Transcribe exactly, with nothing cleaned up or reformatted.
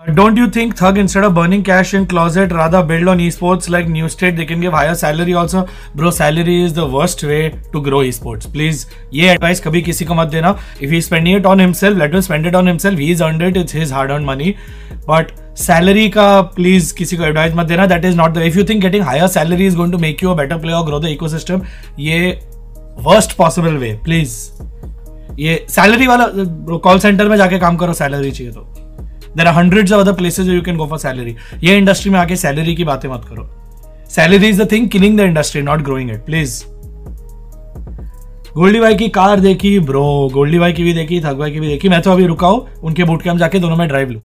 Don't you think Thug, instead of burning cash in closet, rather build on esports like New State? They can give higher salary also. Bro, salary is the worst way to grow esports. Please, ये advice कभी किसी को मत देना. If he's spending it on himself, let him spend it on himself. He's earned it. It's his hard-earned money. But salary का please किसी को advice मत देना. That is not the. If you think getting higher salary is going to make you a better player or grow the ecosystem, ये worst possible way. Please, ये salary वाला call center में जाके काम करो. Salary चाहिए तो. There are hundreds of other places where you can go for salary. ये इंडस्ट्री में आके सैलरी की बातें मत करो. Salary is the thing killing the industry, not growing it. Please. Goldy भाई की कार देखी ब्रो, गोल्डी भाई की भी देखी, थग भाई की भी देखी. मैं तो अभी रुका हूं, उनके बूट कैंप जाके दोनों में ड्राइव लूं.